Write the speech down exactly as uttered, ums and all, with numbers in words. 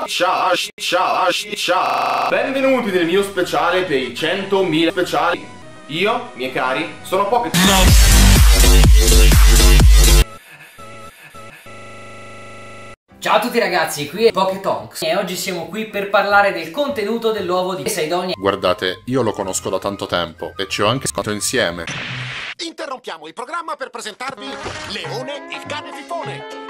ciao, ciao, ciao. Benvenuti nel mio speciale per i centomila speciali. Io, miei cari, sono Pocket. Ciao a tutti ragazzi, qui è Poketonks e oggi siamo qui per parlare del contenuto dell'uovo di Saidonia. Guardate, io lo conosco da tanto tempo e ci ho anche scotto insieme. Interrompiamo il programma per presentarvi Leone, il cane fifone.